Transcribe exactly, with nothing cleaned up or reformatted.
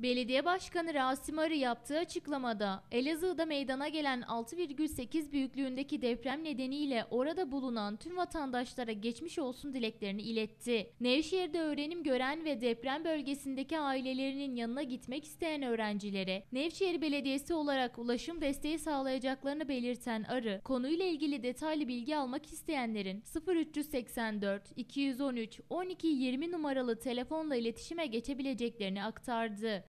Belediye Başkanı Rasim Arı yaptığı açıklamada, Elazığ'da meydana gelen altı virgül sekiz büyüklüğündeki deprem nedeniyle orada bulunan tüm vatandaşlara geçmiş olsun dileklerini iletti. Nevşehir'de öğrenim gören ve deprem bölgesindeki ailelerinin yanına gitmek isteyen öğrencilere Nevşehir Belediyesi olarak ulaşım desteği sağlayacaklarını belirten Arı, konuyla ilgili detaylı bilgi almak isteyenlerin sıfır üç seksen dört iki yüz on üç on iki yirmi numaralı telefonla iletişime geçebileceklerini aktardı.